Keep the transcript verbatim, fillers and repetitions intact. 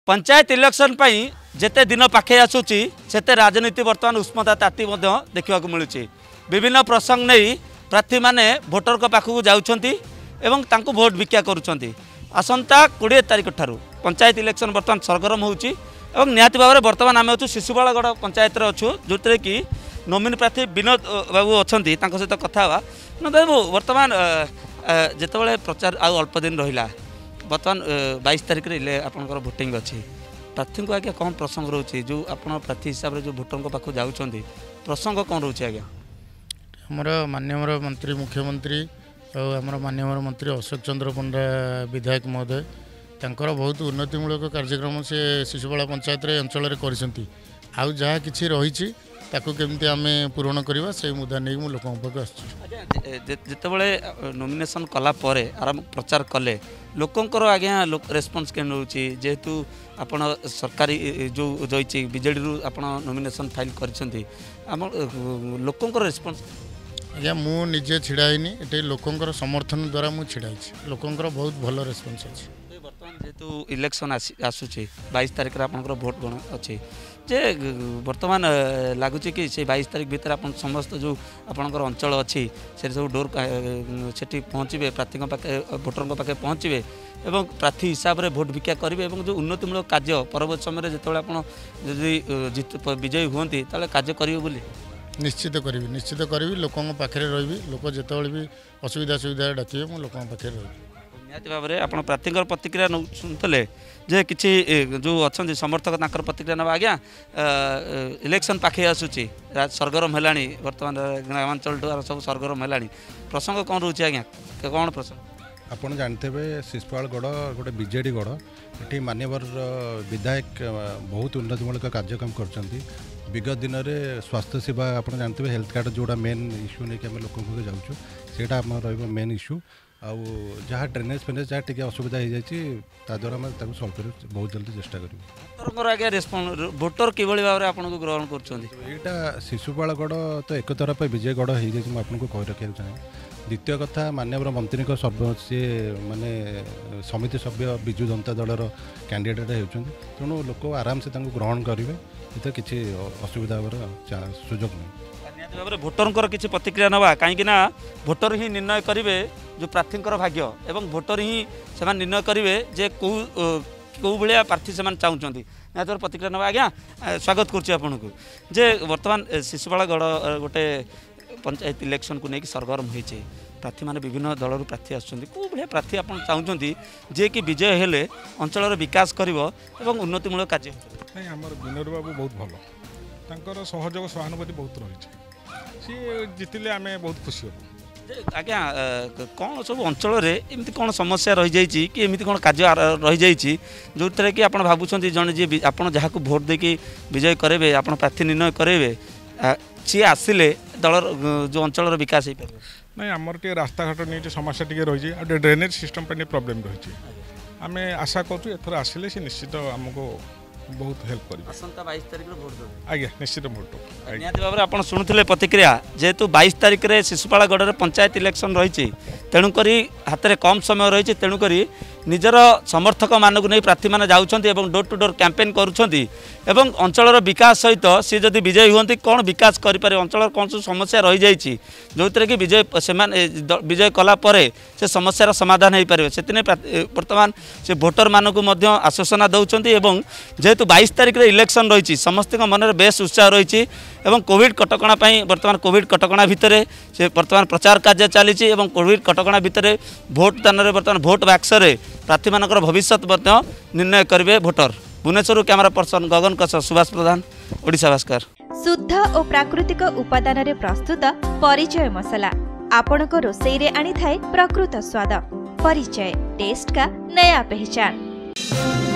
Panchayat election जेते दिन पाखे आसूची सेते राजनीति बर्तमान उष्मता ताती देखा मिलूँ। विभिन्न प्रसंग नहीं प्रार्थी माने भोटर को पाखक जाउछंती एवं तांको भोट भिक्षा करुछंती। आसंता बीस तारिख ठारू पंचायत इलेक्शन बर्तमान सरगरम होउची एवं निहाती भाव में बर्तमान आम अच्छु शिशुपालगढ़ पंचायत अच्छु जो कि नोमिनी प्रार्थी विनोद बाबू अच्छा सहित कथा विनोद बाबू बर्तमान जितेबाला प्रचार आउ अल्प दिन रहा बर्तमान बाईस तारिख में आपंकर भोटिंग अच्छी प्रार्थी को आज्ञा कौन प्रसंग रोचे जो आप प्रार्थी हिसाब से जो भोटर पाक जाऊँच प्रसंग कौन रोचे आज्ञा आमर माननीय मंत्री मुख्यमंत्री और आमर माननीय मंत्री अशोक चंद्र पंडा विधायक महोदय तांकर बहुत उन्नतिमूलक कार्यक्रम से शिशुपाल पंचायत अंचल में आउ जहाँ कि रही ताकू केमती आम पूरण करवा से मुद्दा नहीं मुझे लोक पाक आसतेबले नॉमिनेशन कला परे आराम प्रचार कले लोकंकर आज्ञा रेस्पॉन्स के रोचे जेहेतु आपण सरकारी जो जाइए बीजेडी रु आपण नॉमिनेशन फाइल करछंती आम लोकंकर रेस्पॉन्स आज्ञा मु निजे छिड़ाईनी ये लोकंकर समर्थन द्वारा मु छिड़ाई लोकंकर बहुत भल रेस्पॉन्स अच्छी बर्तमान जेहेतु इलेक्शन आसूची बाईस तारिख में आपंकर भोट गण अच्छी जे बर्तमान लगुच कि से बाईस तारिख भितर आप समस्त जो आपंकर अंचल अच्छी से सब डोर से पहुँचे प्रार्थी पाखे भोटर पाखे पहुँचे एवं प्रार्थी हिसाब से भोट भिक्षा करेंगे और जो उन्नतिमूलक कार्य परवर्त समय जो आप विजयी हुए कार्य करेंगे निश्चित करी निश्चित करी लोकों पाखे रही लोक जिते भी असुविधा सुविधा डाके मुझे लोकों पाखे रही निहत भाव में आप प्रार्थी प्रतिक्रिया शुणुले जे किसी जो अच्छा समर्थक तांकर प्रतिक्रिया ना आज्ञा इलेक्शन पाखे आसूची सरगरम है बर्तमान ग्रामांचल सब सरगरम है प्रसंग कौन रोचे आज्ञा कौन प्रसंग आपड़ जानते शिशुपाल गढ़ गोटे बीजेडी गढ़ ये मान्यवर विधायक बहुत उन्नतिमूलक कार्यक्रम कर विगत दिन में स्वास्थ्य सेवा आप जानते हेल्थ कार्ड जोड़ा मेन इश्यू नहीं कि आम लोक जाऊँ से आम रेन इश्यू आउ जहाँ ड्रेनेज फेनेज जहाँ टी असुविधा हो जाए द्वारा आम सल्व कर बहुत जल्दी चेष्टा करूँ आज्ञा रेस्पॉन्स भोटर कि भाव में आपको ग्रहण कर शिशुपाल गढ़ तो एक तरफ विजय गढ़ हो जाए आपको कही रखा चाहे द्वितीय कथा माननीय मंत्री सर्व सी माने समिति सभ्य विजु जनता दलर कैंडिडेट होती तेणु लोक आराम से ग्रहण करेंगे ये किसी असुविधा सुजोग नहीं भोटर किसी प्रतिक्रिया नवा कहीं भोटर ही निर्णय करेंगे जो प्रार्थी भाग्य एवं भोटर ही से निर्णय करेंगे जे कौ कौ भाया प्रार्थी से चाहते निहत प्रतिक्रिया नवा आज्ञा स्वागत करुँ जे बर्तमान शिशुपाल गढ़ गोटे पंचायत इलेक्शन को लेकिन सरगरम होती प्रार्थी मैंने विभिन्न दलर प्रार्थी आसुँच कौ भाया प्रार्थी आप चाहते जे कि विजय हेले अंचल विकास कर उन्नतिमूलक कार्य नहीं आम विनोद बाबू बहुत भल तांकर सहयोग सहानुभूति बहुत रही सी जितले आम बहुत खुशी हूँ आज्ञा कौन सब अंचल एमती कौन समस्या रही जाइए कि एमती कौन कार्य रही जाइए जो थे कि आप भावुं जन जी आप जहाँ को भोट देकी विजय करेंगे आप प्रार्थी निर्णय करेंगे सी आसिले दलर जो अंचल विकास हो पार नहीं आमर टे रास्ता घाट नहीं समस्या टी रही है ड्रेनेज सिस्टम पर प्रॉब्लम रही आम आशा करूँ आसिले सी निश्चित आमको बहुत हेल्प कर बाईस तारिख भोट आज्ञा निश्चित भोट निहत भाव में आप शुणुले प्रतिक्रिया जेहेतु बाईस तारिख में शिशुपाल गढ़ में पंचायत इलेक्शन रही तेणुक हाथ में कम समय रही तेणुक निजर समर्थक मानक नहीं प्रार्थी मैंने जाऊँच डोर टू डोर कैंपेन करुँच अंचल विकास सहित सी जदि विजयी हुए कौन विकास करें अंचल कौन सब समस्या रही जाइए जो थे कि विजय से विजय कलापर से समस्यार समाधान हो पारे से बर्तमान से भोटर मानक आश्वासना दौरान जेहेतु बाईस तारिख में इलेक्शन रही समस्त मन में बेस उत्साह रही कोविड कटकणा बर्तमान कोविड कटकणा भितर से बर्तमान प्रचार कार्य चली कोविड कटकणा भितर भोट दान बर्तमान भोट बाक्स प्रार्थी मानकर भविष्य निर्णय करेंगे voter. Bhubaneswar camera person Gagan कस सुभाष प्रधान ओडिशा भास्कर। शुद्ध और प्राकृतिक उपादान रे प्रस्तुत परिचय मसला आपणक रोसई रे आनी थाए प्रकृत स्वाद। परिचय टेस्ट का नया पहचान।